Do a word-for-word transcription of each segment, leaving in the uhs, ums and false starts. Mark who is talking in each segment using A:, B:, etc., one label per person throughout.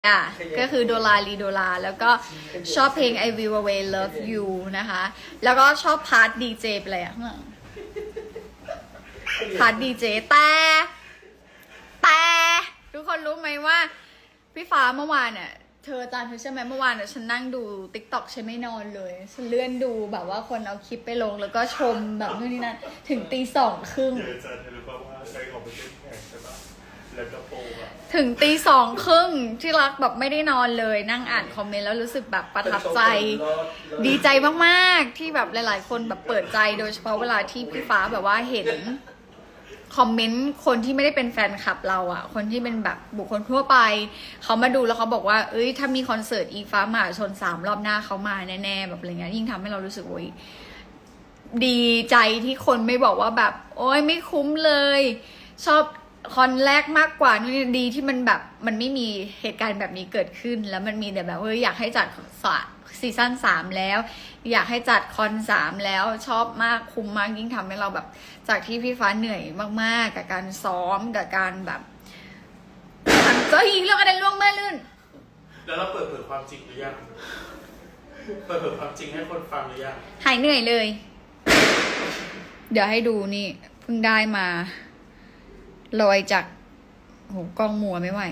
A: อ่ะก็คือโดลาลีโดลาแล้วก็ชอบเพลง I Will Always Love You นะคะแล้วก็ชอบพาร์ทดีเจไปเลยอ่ะพาร์ทดีเจแต่แต่ทุกคนรู้ไหมว่าพี่ฟ้าเมื่อวานเนี่ยเธออาจารย์เธอใช่ไหมเมื่อวานเนี่ยฉันนั่งดู ติ๊กต็อก ฉันไม่นอนเลยฉันเลื่อนดูแบบว่าคนเอาคลิปไปลงแล้วก็ชมแบบนู่นนี่นั่นถึงตีสองครึ่งถึงตีสองครึ่งที่รักแบบไม่ได้นอนเลยนั่งอ่านคอมเมนต์แล้วรู้สึกแบบประทับใจดีใจมากๆที่แบบหลายๆคนแบบเปิดใจโดยเฉพาะเวลาที่พี่ฟ้าแบบว่าเห็นคอมเมนต์คนที่ไม่ได้เป็นแฟนคลับเราอะคนที่เป็นแบบบุคคลทั่วไปเขามาดูแล้วเขาบอกว่าเอ้ยถ้ามีคอนเสิร์ตอีฟ้ามหาชนสามรอบหน้าเขามาแน่ๆแบบอะไรเงี้ยยิ่งทำให้เรารู้สึกโอ้ยดีใจที่คนไม่บอกว่าแบบโอ้ยไม่คุ้มเลยชอบคอนแรกมากกว่านี่ดีที่มันแบบมันไม่มีเหตุการณ์แบบนี้เกิดขึ้นแล้วมันมีแต่แบบเฮ้ยอยากให้จัดซีซั่นสามแล้วอยากให้จัดคอนสามแล้วชอบมากคุ้มมากยิ่งทำให้เราแบบจากที่พี่ฟ้าเหนื่อยมากๆกับการซ้อมกับการแบบก็ยิงเรื่องอะไรล่วงแม่ลื่น
B: แล้วเราเปิดเผยความจริงหรือยังเปิดเผยความจริงให้คนฟังหรือยัง
A: หายเหนื่อยเลยเดี๋ยวให้ดูนี่เพิ่งได้มาลอยจากโหกล้องมัวไม่ไหว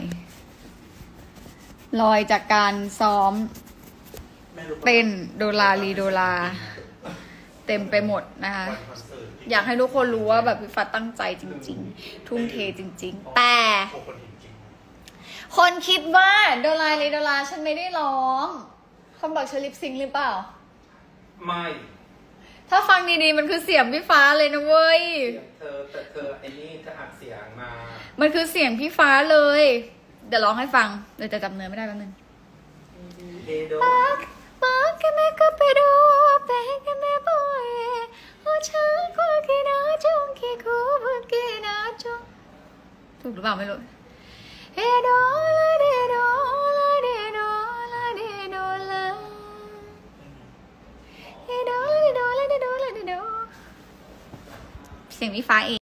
A: ลอยจากการซ้อมเต้นโดลาลีโดลาเต็มไปหมดนะคะอยากให้ทุกคนรู้ว่าแบบพี่ฟ้าตั้งใจจริงๆทุ่มเทจริงๆแต่คนคิดว่าโดลาลีโดลาฉันไม่ได้ร้องคนบอกฉันลิปซิงค์หรือเปล่า
B: ไม่
A: ถ้าฟังดีๆมันคือเสียงพี่ฟ้าเลยนะเว้ย
B: เธอแต่เธอไอ้นี่เธออัดเสียงมา
A: มันคือเสียงพี่ฟ้าเลยเดี๋ยวร้องให้ฟังเดี๋ยวจะจำเนื้อไม่ได้แป๊บนึงque me cooperó, que me voy, o chanco que nacho, que cubo que nacho ถูกหรือเปล่าไม่รู้เฮโดลาเดโดลาเดโดลาเดโดลาเฮโดลาเดโดลาเดโดลาเดโดเสียงพี่ฟ้าเอง